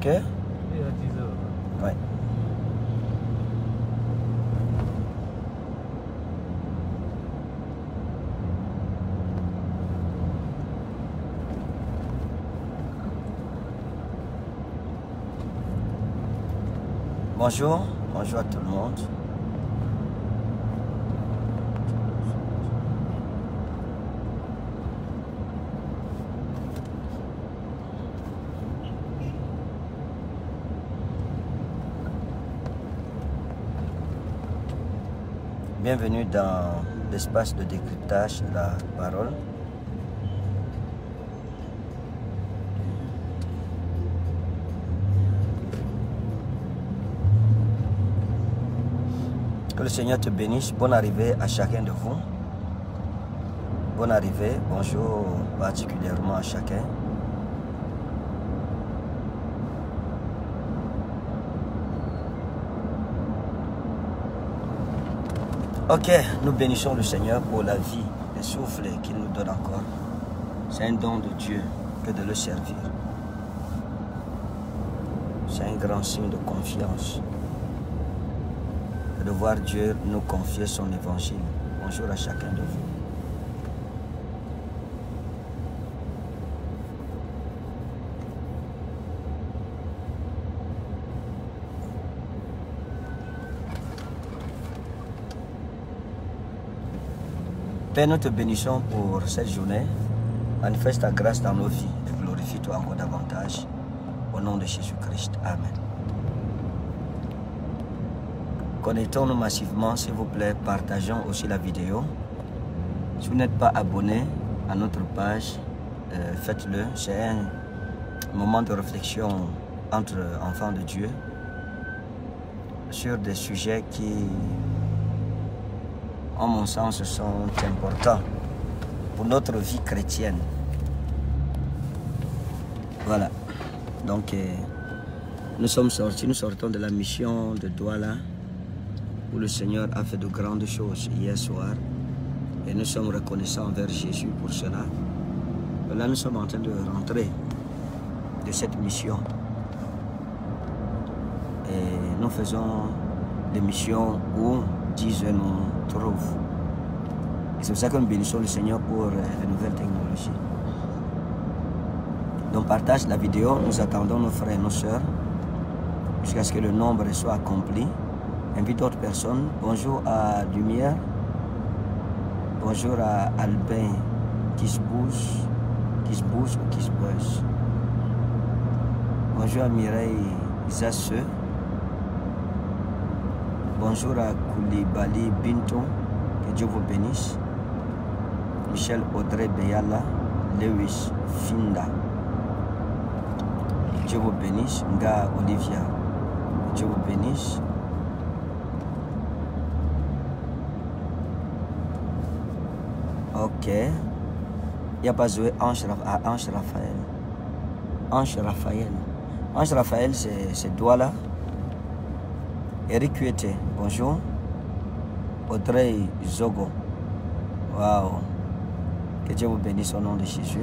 5 heures? Oui, à 10 heures. Oui. Bonjour, bonjour à tout le monde. Bienvenue dans l'espace de décryptage de la parole. Que le Seigneur te bénisse. Bonne arrivée à chacun de vous. Bonne arrivée. Bonjour particulièrement à chacun. Ok, nous bénissons le Seigneur pour la vie, le souffle qu'il nous donne encore. C'est un don de Dieu que de le servir. C'est un grand signe de confiance. De voir Dieu nous confier son évangile. Bonjour à chacun de vous. Père, nous te bénissons pour cette journée. Manifeste ta grâce dans nos vies et glorifie-toi encore davantage. Au nom de Jésus-Christ. Amen. Connectons-nous massivement, s'il vous plaît. Partageons aussi la vidéo. Si vous n'êtes pas abonné à notre page, faites-le. C'est un moment de réflexion entre enfants de Dieu sur des sujets qui, en mon sens, sont importants pour notre vie chrétienne. Voilà. Donc, nous sommes sortis, nous sortons de la mission de Douala, où le Seigneur a fait de grandes choses hier soir. Et nous sommes reconnaissants envers Jésus pour cela. Là, nous sommes en train de rentrer de cette mission. Et nous faisons des missions où Dieu nous trouve. Et c'est pour ça que nous bénissons le Seigneur pour les nouvelles technologies. Donc partage la vidéo, nous attendons nos frères et nos sœurs jusqu'à ce que le nombre soit accompli. Invite d'autres personnes. Bonjour à Lumière. Bonjour à Albin qui se bouge ou qui se buzz. Bonjour à Mireille Zasseux. Bonjour à Koulibaly Binton, que Dieu vous bénisse. Michel Audrey Beyala, Lewis Finda, que Dieu vous bénisse. Nga Olivia, que Dieu vous bénisse. Ok. Il n'y a pas joué Ange Raphaël. Ange Raphaël. Ange Raphaël, c'est Douala. Eric Kuete, bonjour. Audrey Zogo. Waouh. Que Dieu vous bénisse au nom de Jésus.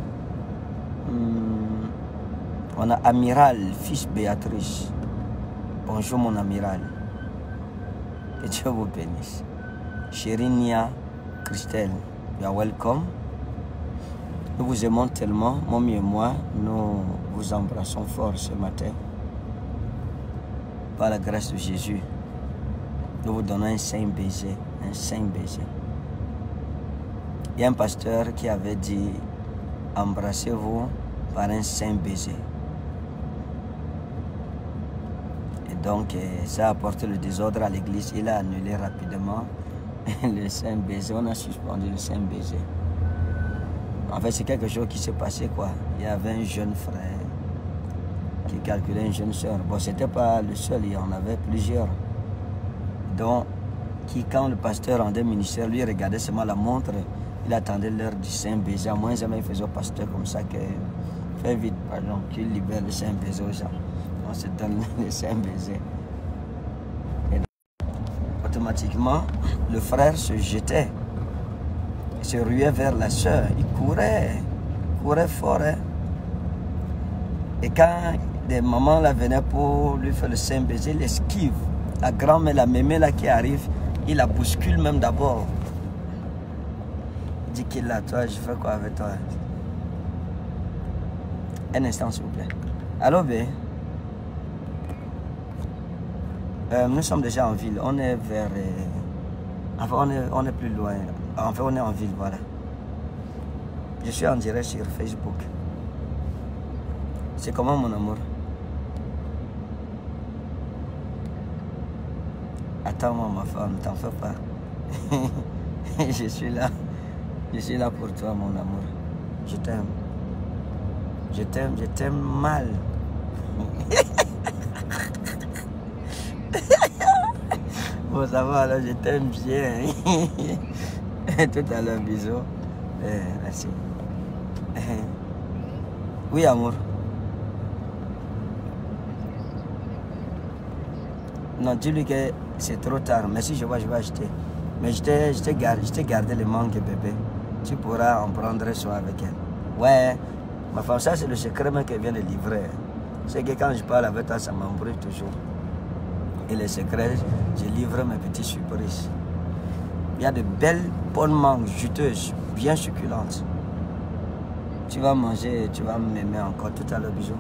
On a Amiral, fils Béatrice. Bonjour mon amiral. Que Dieu vous bénisse. Chérinia Christelle, you are welcome. Nous vous aimons tellement, Mommy et moi, nous vous embrassons fort ce matin. Par la grâce de Jésus, nous vous donnons un saint baiser, un saint baiser. Il y a un pasteur qui avait dit, embrassez-vous par un saint baiser. Et donc, ça a apporté le désordre à l'église. Il a annulé rapidement le saint baiser. On a suspendu le saint baiser. En fait, c'est quelque chose qui s'est passé, quoi. Il y avait un jeune frère qui calculait une jeune soeur. Bon, c'était pas le seul, il y en avait plusieurs. Donc, quand le pasteur rendait ministère, lui regardait seulement la montre, il attendait l'heure du saint baiser. À moins jamais il faisait au pasteur comme ça que fais vite, pardon, qu'il libère le saint baiser aux gens. On se donne le saint baiser. Et donc, automatiquement, le frère se jetait. Il se ruait vers la soeur. Il courait fort. Hein? Et quand des mamans là venaient pour lui faire le saint baiser, il esquive. La grand-mère, la mémé là qui arrive, il la bouscule même d'abord. Il dit qu'il est là, toi, je fais quoi avec toi? Un instant, s'il vous plaît. Allô, B? Nous sommes déjà en ville. On est vers... Enfin, on est plus loin. Enfin, on est en ville, voilà. Je suis en direct sur Facebook. C'est comment, mon amour? Attends-moi, ma femme, t'en fais pas. Je suis là. Je suis là pour toi, mon amour. Je t'aime. Je t'aime mal. Bon, ça va, alors je t'aime bien. Tout à l'heure, bisous. Merci. Oui, amour. Non, dis-lui que c'est trop tard. Mais si je vois, je vais acheter. Mais je t'ai gardé le manque, bébé. Tu pourras en prendre soin avec elle. Ouais, ma femme, ça c'est le secret même qu'elle vient de livrer. C'est que quand je parle avec toi, ça m'embrouille toujours. Et les secrets, je livre mes petites surprises. Il y a de belles, bonnes mangues juteuses, bien succulentes. Tu vas manger et tu vas m'aimer encore tout à l'heure, bisous.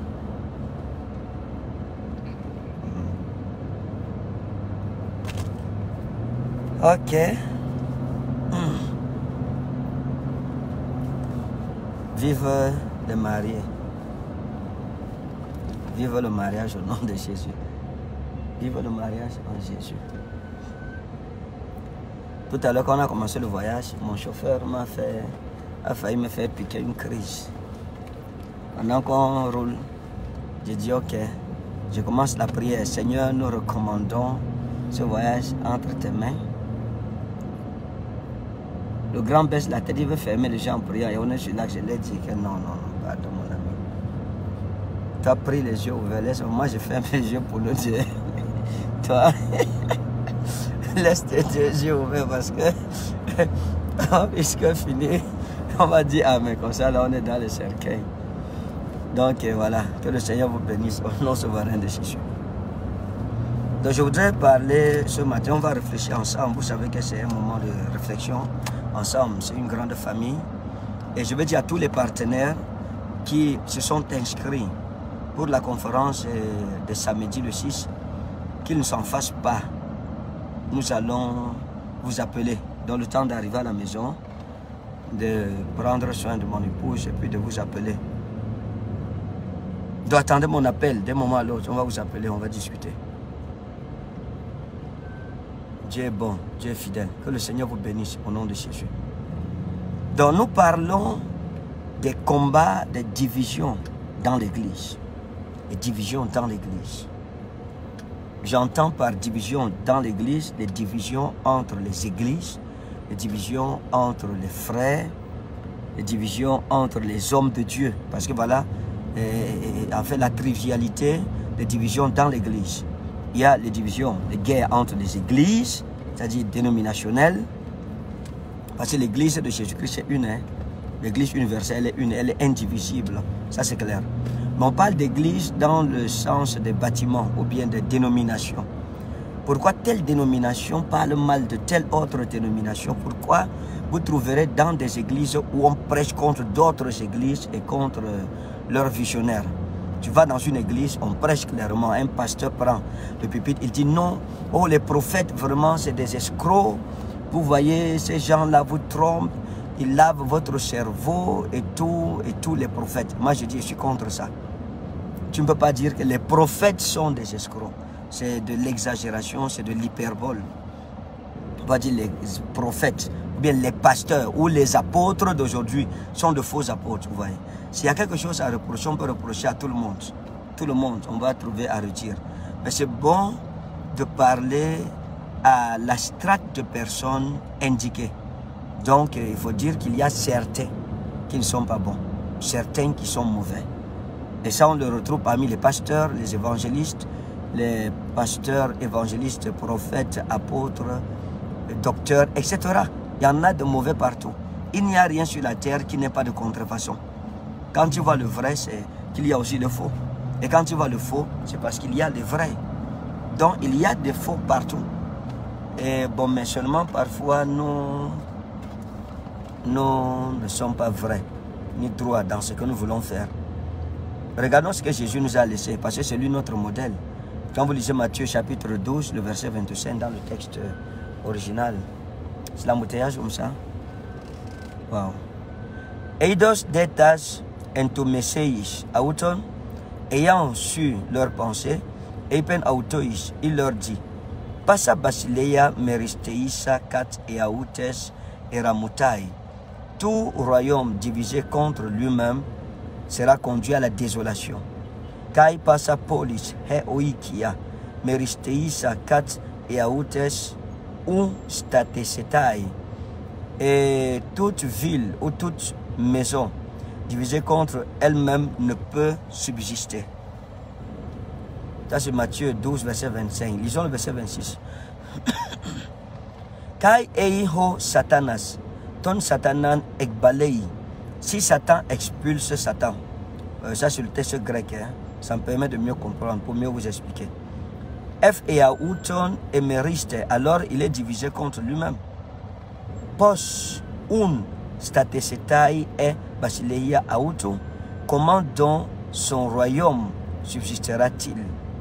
Ok. Vive les mariés. Vive le mariage au nom de Jésus. Vive le mariage en Jésus. Tout à l'heure, quand on a commencé le voyage, mon chauffeur a failli me faire piquer une crise. Pendant qu'on roule, j'ai dit ok, je commence la prière. Seigneur, nous recommandons ce voyage entre tes mains. Le grand baisse la tête, il veut fermer les gens en priant. Et on est sur là que je lui ai dit que non, pardon mon ami. Tu as pris les yeux ouverts, laisse moi je ferme les yeux pour le Dieu. Toi, laisse tes deux yeux ouverts parce que puisque fini, on va dire amen. Comme ça, là on est dans le cercueil. Donc voilà, que le Seigneur vous bénisse au nom souverain de Jésus. Donc je voudrais parler ce matin, on va réfléchir ensemble. Vous savez que c'est un moment de réflexion ensemble, c'est une grande famille. Et je veux dire à tous les partenaires qui se sont inscrits pour la conférence de samedi le 6, qu'ils ne s'en fassent pas. Nous allons vous appeler dans le temps d'arriver à la maison, de prendre soin de mon épouse et puis de vous appeler. Donc attendez mon appel, d'un moment à l'autre, on va vous appeler, on va discuter. Dieu est bon, Dieu est fidèle. Que le Seigneur vous bénisse au nom de Jésus. Donc nous parlons des combats, des divisions dans l'Église. Les divisions dans l'Église. J'entends par division dans l'Église, les divisions entre les églises, les divisions entre les frères, les divisions entre les hommes de Dieu. Parce que voilà, en fait, la trivialité des divisions dans l'Église. Il y a les divisions, les guerres entre les églises, c'est-à-dire dénominationnelles. Parce que l'église de Jésus-Christ est une. Hein? L'église universelle est une, elle est indivisible. Ça c'est clair. Mais on parle d'église dans le sens des bâtiments ou bien des dénominations. Pourquoi telle dénomination parle mal de telle autre dénomination? Pourquoi vous trouverez dans des églises où on prêche contre d'autres églises et contre leurs visionnaires? Tu vas dans une église, on prêche clairement, un pasteur prend le pupitre, il dit non, oh les prophètes vraiment c'est des escrocs, vous voyez ces gens-là vous trompent, ils lavent votre cerveau et tous les prophètes. Moi je dis je suis contre ça. Tu ne peux pas dire que les prophètes sont des escrocs, c'est de l'exagération, c'est de l'hyperbole. On va dire les prophètes, ou bien les pasteurs ou les apôtres d'aujourd'hui sont de faux apôtres, vous voyez. S'il y a quelque chose à reprocher, on peut reprocher à tout le monde. Tout le monde, on va trouver à redire. Mais c'est bon de parler à la strate de personnes indiquées. Donc, il faut dire qu'il y a certains qui ne sont pas bons, certains qui sont mauvais. Et ça, on le retrouve parmi les pasteurs, les évangélistes, prophètes, apôtres, docteurs, etc. Il y en a de mauvais partout. Il n'y a rien sur la terre qui n'est pas de contrefaçon. Quand tu vois le vrai, c'est qu'il y a aussi le faux. Et quand tu vois le faux, c'est parce qu'il y a le vrai. Donc, il y a des faux partout. Et bon, mais seulement parfois, nous ne sommes pas vrais, ni droits dans ce que nous voulons faire. Regardons ce que Jésus nous a laissé, parce que c'est lui notre modèle. Quand vous lisez Matthieu chapitre 12, le verset 25 dans le texte original, c'est l'embouteillage comme ça. Wow. Eidos detas entomeseis auton, ayant su leurs pensées, eipen autois, il leur dit, Passa basileia meristeisa kat eautes eramutai. Tout royaume divisé contre lui-même sera conduit à la désolation. Kai passa polis he oikia meristeisa kat eautes un statesetai. Et toute ville ou toute maison divisée contre elle-même ne peut subsister. Ça c'est Matthieu 12, verset 25. Lisons le verset 26. Kai eiho satanas, ton satanan ekbalei. Si Satan expulse Satan, ça c'est le texte grec, hein? Ça me permet de mieux comprendre, pour mieux vous expliquer. F et auton emeriste, alors il est divisé contre lui-même. Pos un statesetai et basileia auto, comment donc son royaume subsistera-t-il?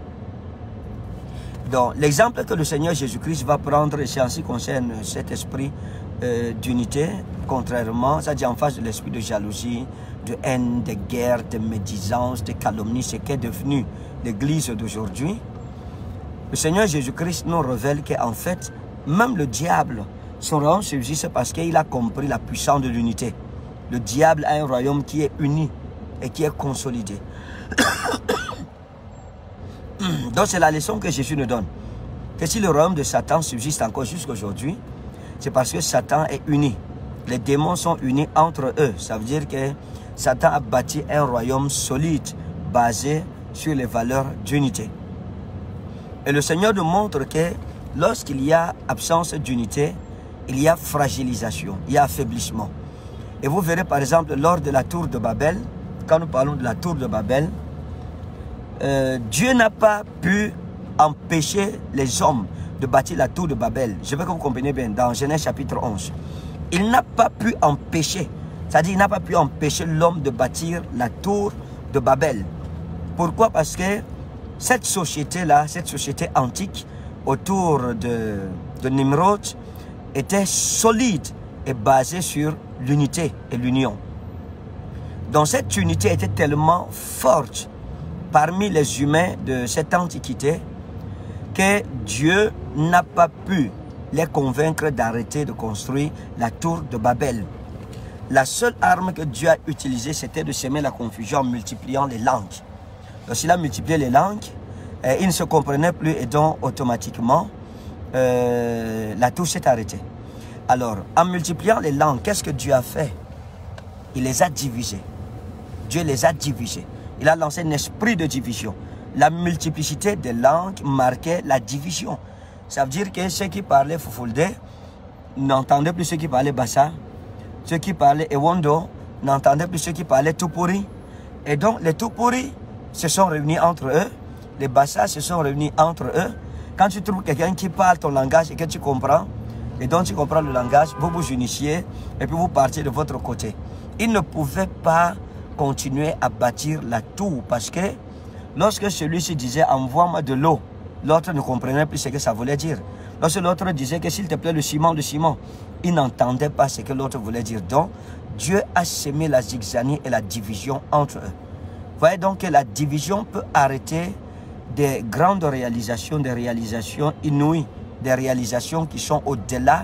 Donc, l'exemple que le Seigneur Jésus-Christ va prendre, c'est en ce qui concerne cet esprit d'unité, contrairement, ça dit en face de l'esprit de jalousie, de haine, de guerre, de médisance, de calomnie, ce qu'est devenu l'Église d'aujourd'hui. Le Seigneur Jésus-Christ nous révèle qu'en fait, même le diable, son royaume subsiste parce qu'il a compris la puissance de l'unité. Le diable a un royaume qui est uni et qui est consolidé. Donc c'est la leçon que Jésus nous donne. Que si le royaume de Satan subsiste encore jusqu'à aujourd'hui, c'est parce que Satan est uni. Les démons sont unis entre eux. Ça veut dire que Satan a bâti un royaume solide, basé sur les valeurs d'unité. Et le Seigneur nous montre que lorsqu'il y a absence d'unité, il y a fragilisation, il y a affaiblissement. Et vous verrez par exemple lors de la tour de Babel, quand nous parlons de la tour de Babel, Dieu n'a pas pu empêcher les hommes de bâtir la tour de Babel. Je veux que vous compreniez bien, dans Genèse chapitre 11. Il n'a pas pu empêcher, c'est-à-dire il n'a pas pu empêcher l'homme de bâtir la tour de Babel. Pourquoi? Parce que cette société-là, cette société antique, autour de Nimrod, était solide et basée sur l'unité et l'union. Donc cette unité était tellement forte parmi les humains de cette antiquité que Dieu n'a pas pu les convaincre d'arrêter de construire la tour de Babel. La seule arme que Dieu a utilisée, c'était de semer la confusion en multipliant les langues. Lorsqu'il a multiplié les langues, ils ne se comprenaient plus et donc automatiquement, la tour s'est arrêtée. Alors, en multipliant les langues, qu'est-ce que Dieu a fait? Il les a divisées. Dieu les a divisées. Il a lancé un esprit de division. La multiplicité des langues marquait la division. Ça veut dire que ceux qui parlaient Fufulde n'entendaient plus ceux qui parlaient Bassa. Ceux qui parlaient Ewondo n'entendaient plus ceux qui parlaient Tupuri. Et donc les Tupuri se sont réunis entre eux. Les Bassa se sont réunis entre eux. Quand tu trouves quelqu'un qui parle ton langage et que tu comprends, et donc tu comprends le langage, vous vous unissiez et puis vous partiez de votre côté. Ils ne pouvaient pas continuer à bâtir la tour parce que lorsque celui-ci disait envoie-moi de l'eau, l'autre ne comprenait plus ce que ça voulait dire. Lorsque l'autre disait que s'il te plaît le ciment, il n'entendait pas ce que l'autre voulait dire. Donc Dieu a semé la zigzanie et la division entre eux. Vous voyez donc que la division peut arrêter des grandes réalisations, des réalisations inouïes, des réalisations qui sont au-delà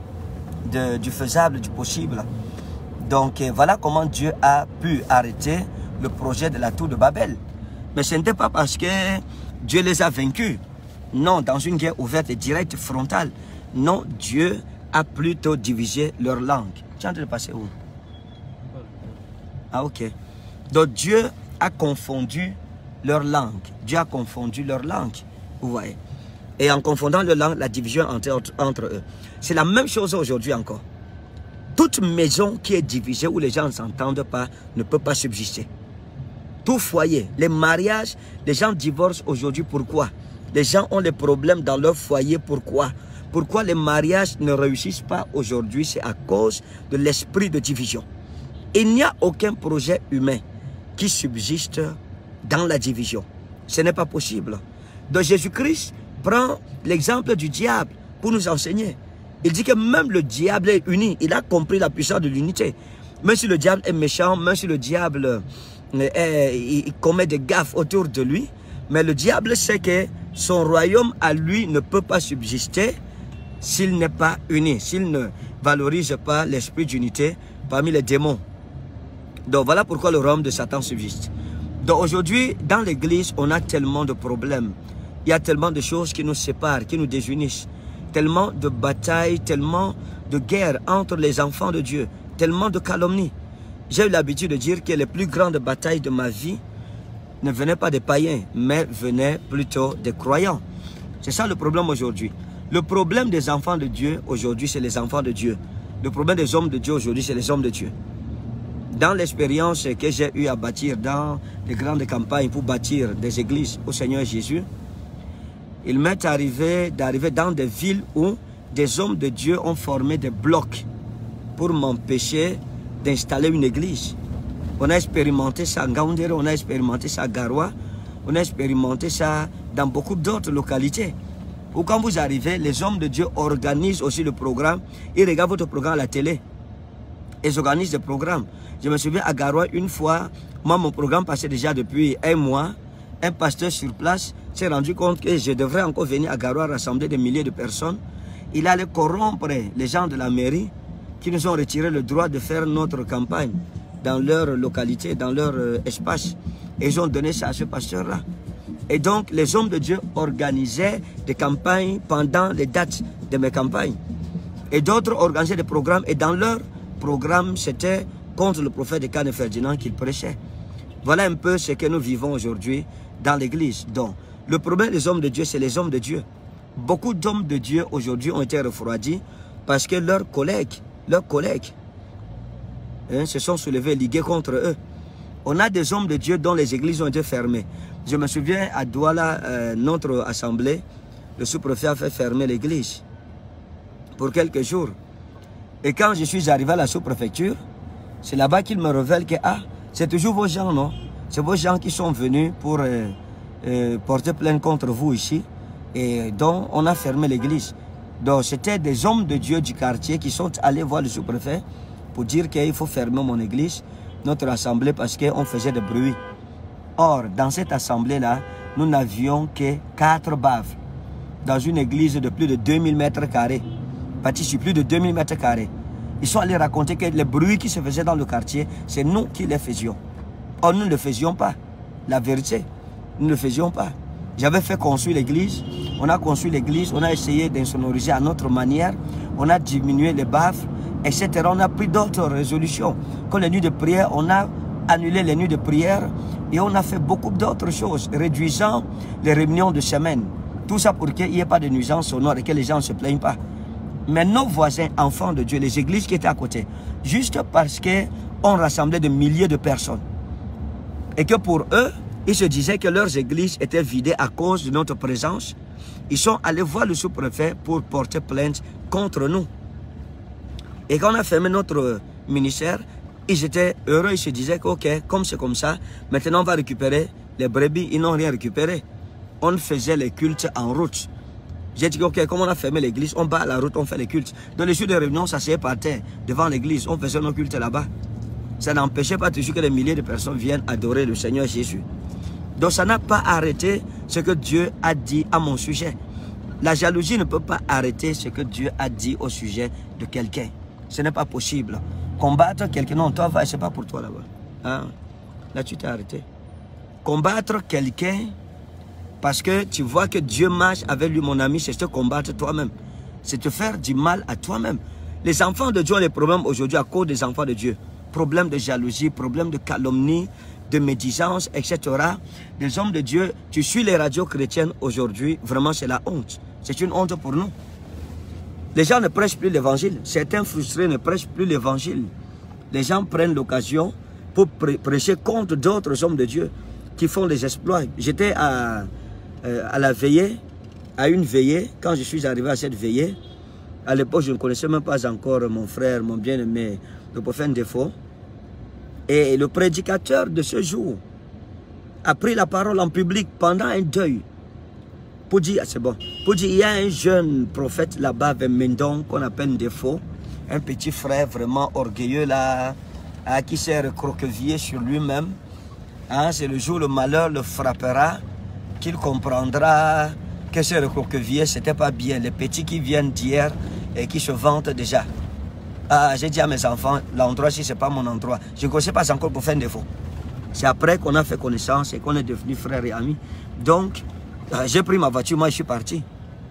du faisable, du possible. Donc voilà comment Dieu a pu arrêter le projet de la tour de Babel. Mais ce n'était pas parce que Dieu les a vaincus. Non, dans une guerre ouverte et directe, frontale. Non, Dieu a plutôt divisé leur langue. Tu es en train de passer où? Ah ok. Donc Dieu a confondu leur langue. Dieu a confondu leur langue. Vous voyez. Et en confondant leur langue, la division entre eux. C'est la même chose aujourd'hui encore. Toute maison qui est divisée où les gens ne s'entendent pas ne peut pas subsister. Tout foyer, les mariages, les gens divorcent aujourd'hui. Pourquoi? Les gens ont des problèmes dans leur foyer. Pourquoi? Pourquoi les mariages ne réussissent pas aujourd'hui? C'est à cause de l'esprit de division. Il n'y a aucun projet humain qui subsiste dans la division. Ce n'est pas possible. Donc Jésus-Christ prend l'exemple du diable pour nous enseigner. Il dit que même le diable est uni. Il a compris la puissance de l'unité. Même si le diable est méchant, même si le diable il commet des gaffes autour de lui, mais le diable sait que son royaume à lui ne peut pas subsister s'il n'est pas uni, s'il ne valorise pas l'esprit d'unité parmi les démons. Donc voilà pourquoi le royaume de Satan subsiste. Donc aujourd'hui, dans l'église, on a tellement de problèmes. Il y a tellement de choses qui nous séparent, qui nous désunissent. Tellement de batailles, tellement de guerres entre les enfants de Dieu, tellement de calomnies. J'ai eu l'habitude de dire que les plus grandes batailles de ma vie ne venaient pas des païens, mais venaient plutôt des croyants. C'est ça le problème aujourd'hui. Le problème des enfants de Dieu aujourd'hui, c'est les enfants de Dieu. Le problème des hommes de Dieu aujourd'hui, c'est les hommes de Dieu. Dans l'expérience que j'ai eu à bâtir dans les grandes campagnes pour bâtir des églises au Seigneur Jésus, il m'est arrivé d'arriver dans des villes où des hommes de Dieu ont formé des blocs pour m'empêcher d'installer une église. On a expérimenté ça à Ngaoundéré, on a expérimenté ça à Garoua, on a expérimenté ça dans beaucoup d'autres localités. Ou quand vous arrivez, les hommes de Dieu organisent aussi le programme. Ils regardent votre programme à la télé. Ils organisent des programmes. Je me souviens à Garoua, une fois, moi mon programme passait déjà depuis un mois. Un pasteur sur place s'est rendu compte que je devrais encore venir à Garoua rassembler des milliers de personnes. Il allait corrompre les gens de la mairie qui nous ont retiré le droit de faire notre campagne dans leur localité, dans leur espace. Et ils ont donné ça à ce pasteur-là. Et donc, les hommes de Dieu organisaient des campagnes pendant les dates de mes campagnes. Et d'autres organisaient des programmes. Et dans leur programme, c'était contre le prophète de Kane Ferdinand qu'ils prêchaient. Voilà un peu ce que nous vivons aujourd'hui dans l'église. Donc, le problème des hommes de Dieu, c'est les hommes de Dieu. Beaucoup d'hommes de Dieu aujourd'hui ont été refroidis parce que leurs collègues se sont soulevés, ligués contre eux. On a des hommes de Dieu dont les églises ont été fermées. Je me souviens à Douala, notre assemblée, le sous-préfet a fait fermer l'église pour quelques jours. Et quand je suis arrivé à la sous-préfecture, c'est là-bas qu'il me révèle que c'est toujours vos gens, non? C'est vos gens qui sont venus pour porter plainte contre vous ici. Et donc, on a fermé l'église. Donc, c'était des hommes de Dieu du quartier qui sont allés voir le sous-préfet pour dire qu'il faut fermer mon église, notre assemblée, parce qu'on faisait du bruit. Or, dans cette assemblée-là, nous n'avions que 4 baves. Dans une église de plus de 2000 mètres carrés. Bâtie sur plus de 2000 mètres carrés. Ils sont allés raconter que les bruits qui se faisaient dans le quartier, c'est nous qui les faisions. Or, nous ne le faisions pas. La vérité, nous ne le faisions pas. J'avais fait construire l'église. On a construit l'église. On a essayé d'insonoriser à notre manière. On a diminué les baffes, etc. On a pris d'autres résolutions. Comme les nuits de prière, on a annulé les nuits de prière. Et on a fait beaucoup d'autres choses, réduisant les réunions de semaine. Tout ça pour qu'il n'y ait pas de nuisance sonore et que les gens ne se plaignent pas. Mais nos voisins, enfants de Dieu, les églises qui étaient à côté, juste parce qu'on rassemblait des milliers de personnes, et que pour eux, ils se disaient que leurs églises étaient vidées à cause de notre présence, ils sont allés voir le sous-préfet pour porter plainte contre nous. Et quand on a fermé notre ministère, ils étaient heureux, ils se disaient que, ok, comme c'est comme ça, maintenant on va récupérer les brebis, ils n'ont rien récupéré. On faisait les cultes en route. J'ai dit, ok, comme on a fermé l'église, on bat à la route, on fait les cultes. Dans les jours de réunion, ça s'est par terre, devant l'église, on faisait nos cultes là-bas. Ça n'empêchait pas toujours que des milliers de personnes viennent adorer le Seigneur Jésus. Donc ça n'a pas arrêté ce que Dieu a dit à mon sujet. La jalousie ne peut pas arrêter ce que Dieu a dit au sujet de quelqu'un. Ce n'est pas possible. Combattre quelqu'un, non, toi, va, c'est pas pour toi là-bas. Hein? Là, tu t'es arrêté. Combattre quelqu'un parce que tu vois que Dieu marche avec lui, mon ami, c'est te combattre toi-même. C'est te faire du mal à toi-même. Les enfants de Dieu ont des problèmes aujourd'hui à cause des enfants de Dieu. Problèmes de jalousie, problèmes de calomnie, de médisance, etc. Des hommes de Dieu, tu suis les radios chrétiennes aujourd'hui, vraiment c'est la honte. C'est une honte pour nous. Les gens ne prêchent plus l'évangile. Certains frustrés ne prêchent plus l'évangile. Les gens prennent l'occasion pour prêcher contre d'autres hommes de Dieu qui font des exploits. J'étais à la veillée, à une veillée, quand je suis arrivé à cette veillée. À l'époque, je ne connaissais même pas encore mon frère, mon bien-aimé, le prophète Défaut. Et le prédicateur de ce jour a pris la parole en public pendant un deuil pour dire, c'est bon, pour dire, il y a un jeune prophète là-bas, vers Mendon, qu'on appelle Défaut, un petit frère vraiment orgueilleux là, qui s'est recroquevillé sur lui-même. Hein, c'est le jour où le malheur le frappera qu'il comprendra que ce recroquevillé, ce n'était pas bien. Les petits qui viennent d'hier et qui se vantent déjà. Ah, j'ai dit à mes enfants, l'endroit ci, ce n'est pas mon endroit. Je ne connaissais pas encore pour faire un défaut. C'est après qu'on a fait connaissance et qu'on est devenus frères et amis. Donc, j'ai pris ma voiture, moi je suis parti.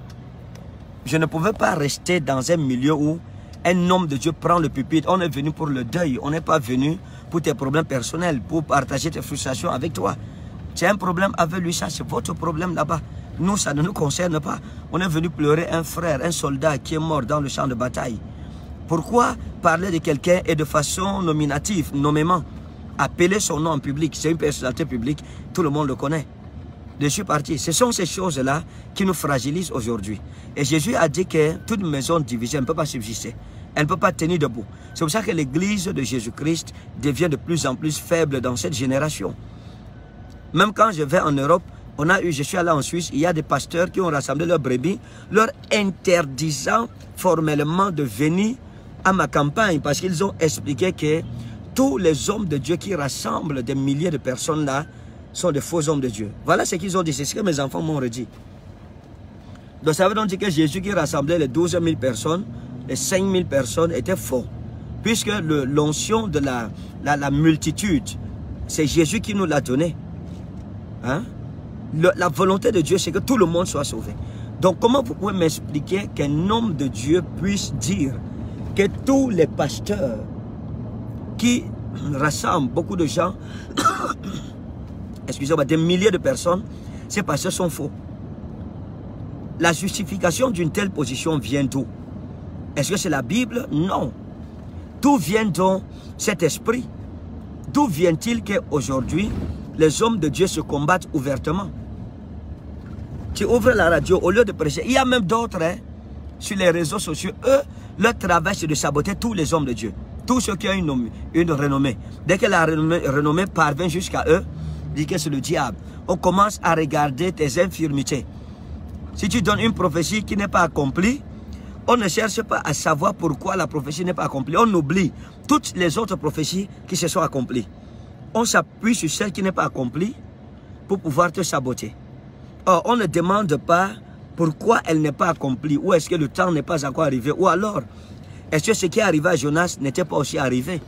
Je ne pouvais pas rester dans un milieu où un homme de Dieu prend le pupitre. On est venu pour le deuil, on n'est pas venu pour tes problèmes personnels, pour partager tes frustrations avec toi. C'est un problème avec lui, ça c'est votre problème là-bas. Nous, ça ne nous concerne pas. On est venu pleurer un frère, un soldat qui est mort dans le champ de bataille. Pourquoi parler de quelqu'un et de façon nominative, nommément, appeler son nom en public? C'est une personnalité publique, tout le monde le connaît. Je suis parti. Ce sont ces choses-là qui nous fragilisent aujourd'hui. Et Jésus a dit que toute maison divisée ne peut pas subsister. Elle ne peut pas tenir debout. C'est pour ça que l'église de Jésus-Christ devient de plus en plus faible dans cette génération. Même quand je vais en Europe, je suis allé en Suisse, il y a des pasteurs qui ont rassemblé leurs brebis, leur interdisant formellement de venir à ma campagne parce qu'ils ont expliqué que tous les hommes de Dieu qui rassemblent des milliers de personnes là sont des faux hommes de Dieu. Voilà ce qu'ils ont dit, c'est ce que mes enfants m'ont redit. Donc ça veut donc dire que Jésus qui rassemblait les 12 000 personnes, les 5 000 personnes étaient faux. Puisque l'onction de la multitude, c'est Jésus qui nous l'a donné. Hein? La volonté de Dieu, c'est que tout le monde soit sauvé. Donc, comment vous pouvez m'expliquer qu'un homme de Dieu puisse dire que tous les pasteurs qui rassemblent beaucoup de gens, excusez-moi, des milliers de personnes, ces pasteurs sont faux? La justification d'une telle position vient d'où? Est-ce que c'est la Bible? Non. D'où vient donc cet esprit? D'où vient-il qu'aujourd'hui, les hommes de Dieu se combattent ouvertement? Tu ouvres la radio, au lieu de prêcher, il y a même d'autres sur les réseaux sociaux, eux, leur travail c'est de saboter tous les hommes de Dieu, tous ceux qui ont une renommée. Dès que la renommée parvient jusqu'à eux, ils disent que c'est le diable. On commence à regarder tes infirmités. Si tu donnes une prophétie qui n'est pas accomplie, on ne cherche pas à savoir pourquoi la prophétie n'est pas accomplie. On oublie toutes les autres prophéties qui se sont accomplies. On s'appuie sur celle qui n'est pas accomplie pour pouvoir te saboter. Or, on ne demande pas pourquoi elle n'est pas accomplie, ou est-ce que le temps n'est pas encore arrivé, ou alors, est-ce que ce qui est arrivé à Jonas n'était pas aussi arrivé?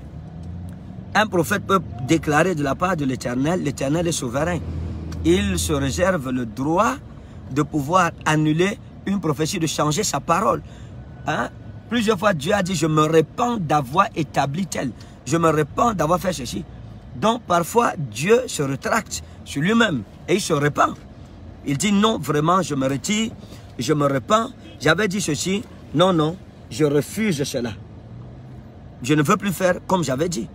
Un prophète peut déclarer de la part de l'Éternel, l'Éternel est souverain. Il se réserve le droit de pouvoir annuler une prophétie, de changer sa parole. Hein? Plusieurs fois, Dieu a dit, je me répands d'avoir établi tel. Je me répands d'avoir fait ceci. Donc, parfois, Dieu se rétracte sur lui-même et il se répand. Il dit, non, vraiment, je me retire, je me répands. J'avais dit ceci, non, non, je refuse cela. Je ne veux plus faire comme j'avais dit.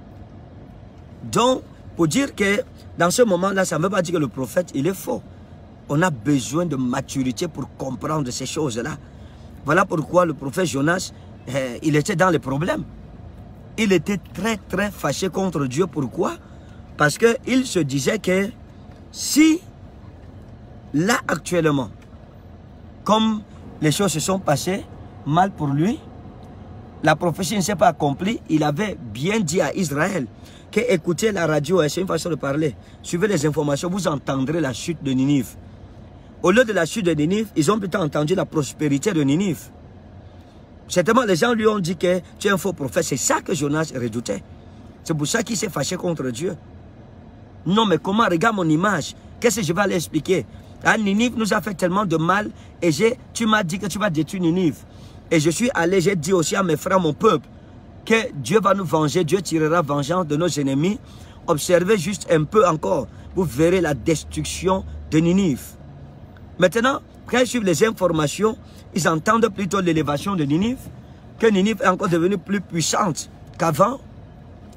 Donc, pour dire que dans ce moment-là, ça ne veut pas dire que le prophète, il est faux. On a besoin de maturité pour comprendre ces choses-là. Voilà pourquoi le prophète Jonas, il était dans les problèmes. Il était très, très fâché contre Dieu. Pourquoi? Parce qu'il se disait que si, là, actuellement, comme les choses se sont passées mal pour lui, la prophétie ne s'est pas accomplie, il avait bien dit à Israël que écoutez la radio, c'est une façon de parler. Suivez les informations, vous entendrez la chute de Ninive. Au lieu de la chute de Ninive, ils ont plutôt entendu la prospérité de Ninive. Certainement, les gens lui ont dit que tu es un faux prophète. C'est ça que Jonas redoutait. C'est pour ça qu'il s'est fâché contre Dieu. Non, mais comment? Regarde mon image. Qu'est-ce que je vais aller expliquer? Ah, Ninive nous a fait tellement de mal et tu m'as dit que tu vas détruire Ninive. Et je suis allé, j'ai dit aussi à mes frères, mon peuple, que Dieu va nous venger, Dieu tirera vengeance de nos ennemis. Observez juste un peu encore, vous verrez la destruction de Ninive. Maintenant, quand ils suivent les informations, ils entendent plutôt l'élévation de Ninive, que Ninive est encore devenue plus puissante qu'avant.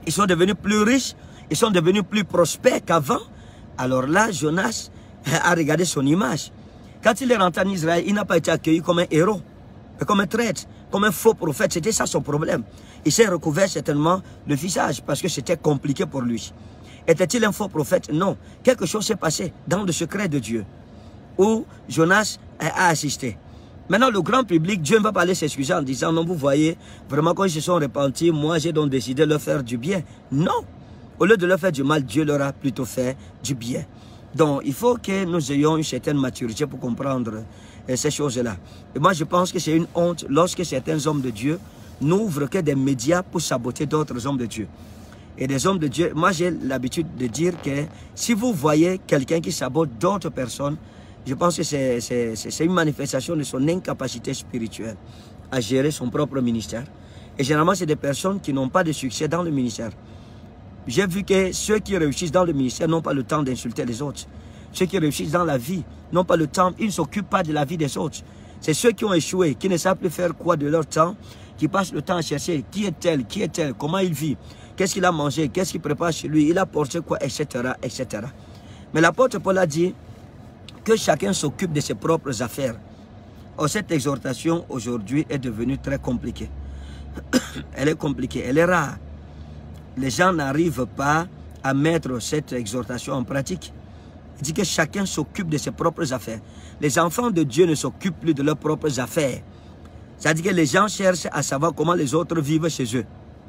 Ils sont devenus plus riches, ils sont devenus plus prospères qu'avant. Alors là, Jonas a regardé son image. Quand il est rentré en Israël, il n'a pas été accueilli comme un héros, mais comme un traître, comme un faux prophète. C'était ça son problème. Il s'est recouvert certainement le visage parce que c'était compliqué pour lui. Était-il un faux prophète? Non. Quelque chose s'est passé dans le secret de Dieu, où Jonas a assisté. Maintenant, le grand public, Dieu ne va pas aller s'excuser en disant, non, vous voyez, vraiment quand ils se sont repentis, moi j'ai donc décidé de leur faire du bien. Non. Au lieu de leur faire du mal, Dieu leur a plutôt fait du bien. Donc, il faut que nous ayons une certaine maturité pour comprendre ces choses-là. Et moi, je pense que c'est une honte lorsque certains hommes de Dieu n'ouvrent que des médias pour saboter d'autres hommes de Dieu. Et des hommes de Dieu, moi j'ai l'habitude de dire que si vous voyez quelqu'un qui sabote d'autres personnes, je pense que c'est une manifestation de son incapacité spirituelle à gérer son propre ministère. Et généralement, c'est des personnes qui n'ont pas de succès dans le ministère. J'ai vu que ceux qui réussissent dans le ministère n'ont pas le temps d'insulter les autres. Ceux qui réussissent dans la vie n'ont pas le temps, ils ne s'occupent pas de la vie des autres. C'est ceux qui ont échoué, qui ne savent plus faire quoi de leur temps, qui passent le temps à chercher qui est-elle, comment il vit, qu'est-ce qu'il a mangé, qu'est-ce qu'il prépare chez lui, il a porté quoi, etc., etc. Mais l'apôtre Paul a dit que chacun s'occupe de ses propres affaires. Or, cette exhortation aujourd'hui est devenue très compliquée. Elle est compliquée, elle est rare. Les gens n'arrivent pas à mettre cette exhortation en pratique. Il dit que chacun s'occupe de ses propres affaires. Les enfants de Dieu ne s'occupent plus de leurs propres affaires. C'est-à-dire que les gens cherchent à savoir comment les autres vivent chez eux.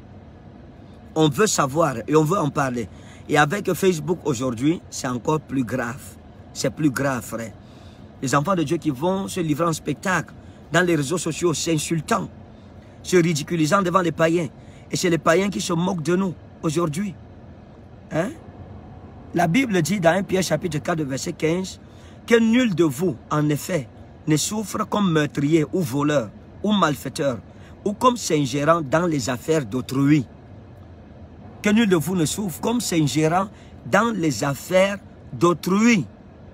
On veut savoir et on veut en parler. Et avec Facebook aujourd'hui, c'est encore plus grave. C'est plus grave, frère. Les enfants de Dieu qui vont se livrer en spectacle dans les réseaux sociaux, s'insultant, se ridiculisant devant les païens. Et c'est les païens qui se moquent de nous aujourd'hui. Hein? La Bible dit dans 1 Pierre chapitre 4 verset 15 que nul de vous, en effet, ne souffre comme meurtrier ou voleur ou malfaiteur ou comme s'ingérant dans les affaires d'autrui. Que nul de vous ne souffre comme s'ingérant dans les affaires d'autrui.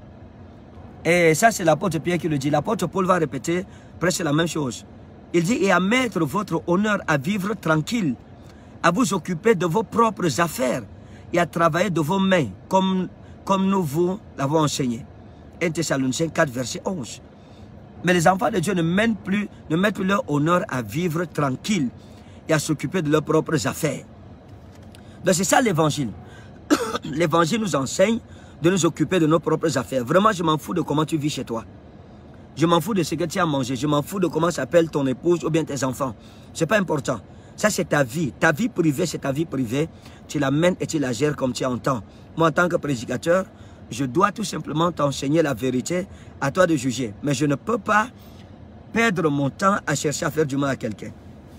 Et ça, c'est l'apôtre Pierre qui le dit. L'apôtre Paul va répéter presque la même chose. Il dit, et à mettre votre honneur à vivre tranquille, à vous occuper de vos propres affaires et à travailler de vos mains, comme nous vous l'avons enseigné. 1 Thessaloniciens 4, verset 11. Mais les enfants de Dieu ne mettent plus leur honneur à vivre tranquille et à s'occuper de leurs propres affaires. Donc c'est ça l'évangile. L'évangile nous enseigne de nous occuper de nos propres affaires. Vraiment, je m'en fous de comment tu vis chez toi. Je m'en fous de ce que tu as mangé. Je m'en fous de comment s'appelle ton épouse ou bien tes enfants. Ce n'est pas important. Ça, c'est ta vie. Ta vie privée, c'est ta vie privée. Tu la mènes et tu la gères comme tu entends. Moi, en tant que prédicateur, je dois tout simplement t'enseigner la vérité, à toi de juger. Mais je ne peux pas perdre mon temps à chercher à faire du mal à quelqu'un.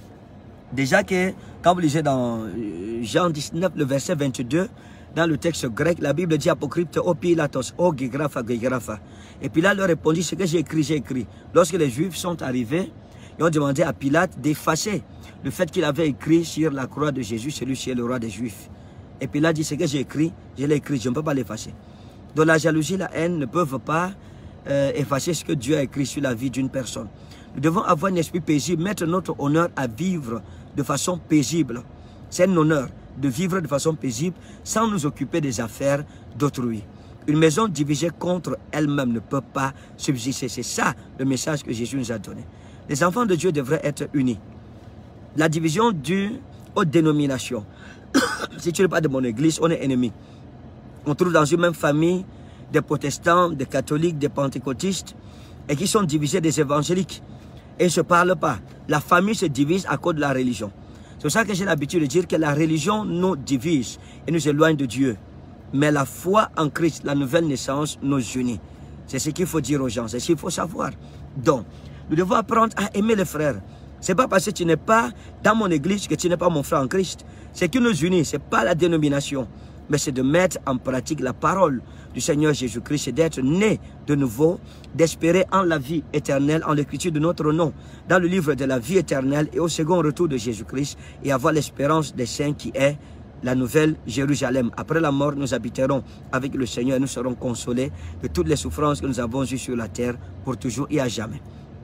Déjà que, quand vous lisez dans Jean 19, le verset 22, dans le texte grec, la Bible dit apocrypte o Pilatos, o Gegrapha, Gegrapha. Et Pilate leur répondit, ce que j'ai écrit, j'ai écrit. Lorsque les Juifs sont arrivés, ils ont demandé à Pilate d'effacer le fait qu'il avait écrit sur la croix de Jésus, celui-ci est le roi des Juifs. Et Pilate dit, ce que j'ai écrit, je l'ai écrit, je ne peux pas l'effacer. Donc la jalousie, la haine ne peuvent pas effacer ce que Dieu a écrit sur la vie d'une personne. Nous devons avoir un esprit paisible, mettre notre honneur à vivre de façon paisible. C'est un honneur de vivre de façon paisible sans nous occuper des affaires d'autrui. Une maison divisée contre elle-même ne peut pas subsister. C'est ça le message que Jésus nous a donné. Les enfants de Dieu devraient être unis. La division due aux dénominations. Si tu n'es pas de mon église, on est ennemis. On trouve dans une même famille des protestants, des catholiques, des pentecôtistes et qui sont divisés des évangéliques. Et ils ne se parlent pas. La famille se divise à cause de la religion. C'est pour ça que j'ai l'habitude de dire que la religion nous divise et nous éloigne de Dieu. Mais la foi en Christ, la nouvelle naissance, nous unit. C'est ce qu'il faut dire aux gens, c'est ce qu'il faut savoir. Donc, nous devons apprendre à aimer les frères. Ce n'est pas parce que tu n'es pas dans mon église que tu n'es pas mon frère en Christ. Ce qui nous unit, ce n'est pas la dénomination, mais c'est de mettre en pratique la parole du Seigneur Jésus-Christ, c'est d'être né de nouveau, d'espérer en la vie éternelle, en l'écriture de notre nom, dans le livre de la vie éternelle et au second retour de Jésus-Christ, et avoir l'espérance des saints qui est la nouvelle Jérusalem. Après la mort, nous habiterons avec le Seigneur et nous serons consolés de toutes les souffrances que nous avons eues sur la terre pour toujours et à jamais.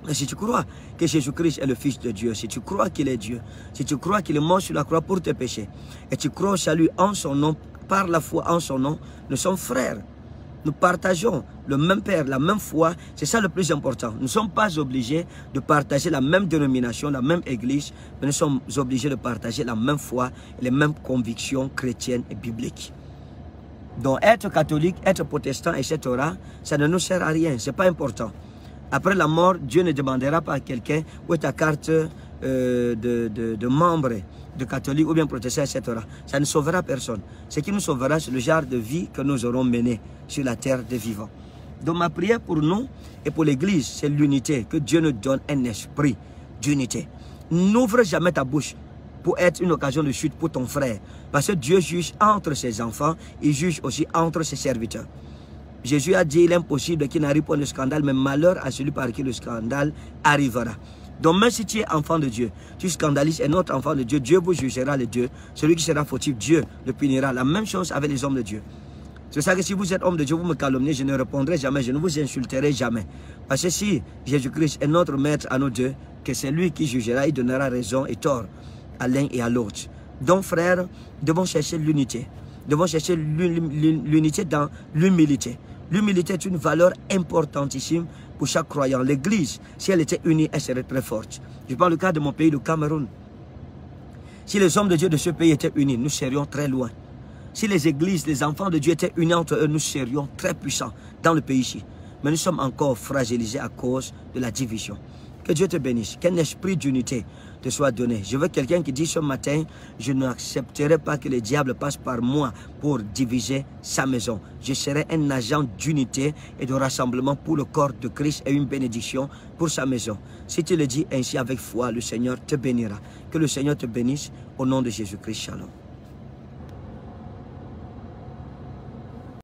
Mais si tu crois que Jésus-Christ est le Fils de Dieu, si tu crois qu'il est Dieu, si tu crois qu'il est mort sur la croix pour tes péchés, et tu crois au salut en son nom, par la foi en son nom, nous sommes frères. Nous partageons le même Père, la même foi, c'est ça le plus important. Nous ne sommes pas obligés de partager la même dénomination, la même église, mais nous sommes obligés de partager la même foi, les mêmes convictions chrétiennes et bibliques. Donc être catholique, être protestant, etc., ça ne nous sert à rien, ce n'est pas important. Après la mort, Dieu ne demandera pas à quelqu'un où est ta carte de membre de catholique ou bien protestant, etc. Ça ne sauvera personne. Ce qui nous sauvera, c'est le genre de vie que nous aurons mené sur la terre des vivants. Donc ma prière pour nous et pour l'Église, c'est l'unité, que Dieu nous donne un esprit d'unité. N'ouvre jamais ta bouche pour être une occasion de chute pour ton frère. Parce que Dieu juge entre ses enfants, il juge aussi entre ses serviteurs. Jésus a dit, il est impossible qu'il n'arrive pas de scandale, mais malheur à celui par qui le scandale arrivera. Donc même si tu es enfant de Dieu, tu scandalises un autre enfant de Dieu, Dieu vous jugera les deux. Celui qui sera fautif, Dieu le punira. La même chose avec les hommes de Dieu. C'est ça que si vous êtes homme de Dieu, vous me calomniez, je ne répondrai jamais, je ne vous insulterai jamais. Parce que si Jésus-Christ est notre maître à nous deux, que c'est lui qui jugera, il donnera raison et tort à l'un et à l'autre. Donc frères, nous devons chercher l'unité. Nous devons chercher l'unité dans l'humilité. L'humilité est une valeur importantissime pour chaque croyant. L'Église, si elle était unie, elle serait très forte. Je parle du cas de mon pays, le Cameroun. Si les hommes de Dieu de ce pays étaient unis, nous serions très loin. Si les églises, les enfants de Dieu étaient unis entre eux, nous serions très puissants dans le pays ici. Mais nous sommes encore fragilisés à cause de la division. Que Dieu te bénisse. Qu'un esprit d'unité te soit donné. Je veux quelqu'un qui dit ce matin, je n'accepterai pas que le diable passe par moi pour diviser sa maison. Je serai un agent d'unité et de rassemblement pour le corps de Christ et une bénédiction pour sa maison. Si tu le dis ainsi avec foi, le Seigneur te bénira. Que le Seigneur te bénisse au nom de Jésus-Christ. Shalom.